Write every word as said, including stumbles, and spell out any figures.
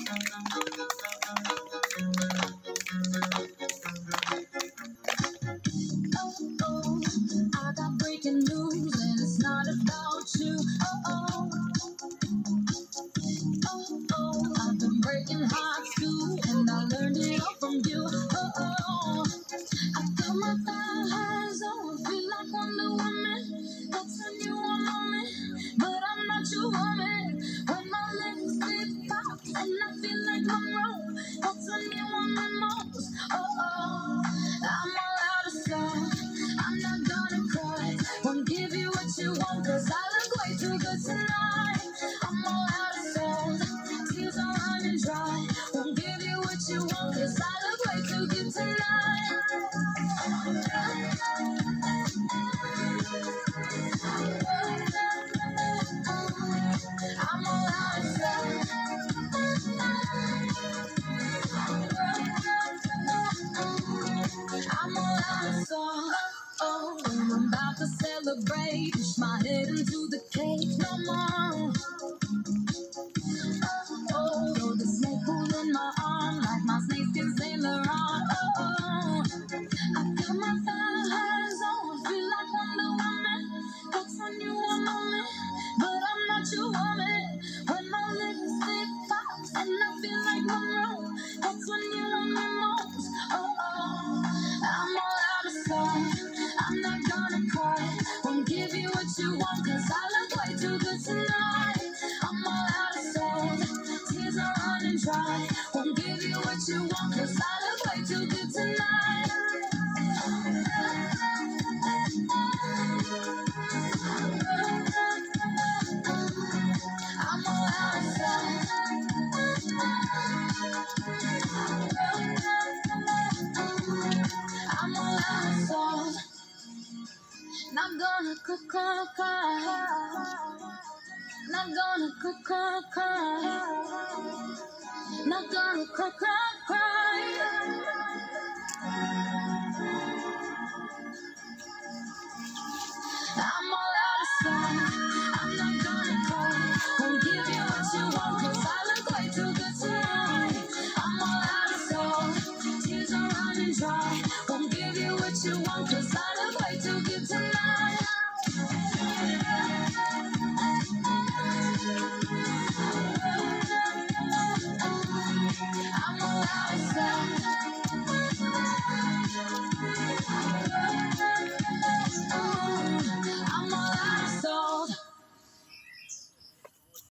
Oh, I got breaking news and it's not about you. Oh, oh, oh, oh. I've been breaking hearts too, and I learned it all from you. Oh, oh. I got my thigh highs on, feel like Wonder Woman. That's a new one moment, but I'm not your woman. When my lipstick pops and I feel like I'm wrong, that's when you want me most. Oh, oh, I'm all out of stuff. I'm not gonna cry. Won't give you what you want, cause I look way too good tonight. I'm all out of salt. Tears are running dry. Won't give you what you want, cause I look way too good tonight. I'm all out of salt. I'm all out of salt. Oh, I'm about to celebrate. Push my head into the cake no more. Oh, oh, the snake pulling my arm like my snakeskin Saint Laurent. Oh, oh, I got my thigh highs on, feel like Wonder Woman. That's when you want me, but I'm not your woman. When my lipstick pops and I feel like Monroe, that's when you want me most. Oh, oh, I'm all out of salt. I'm not gonna cry. Won't give you what you want, cause I look way too good tonight. I'm all out of salt. Tears are running dry. Won't give you what you want, cause I look way too good tonight. I'm all out of salt. I'm all out of salt. Not gonna cry, cry, cry. Not gonna cry, cry, cry. Not gonna cry, cry, cry.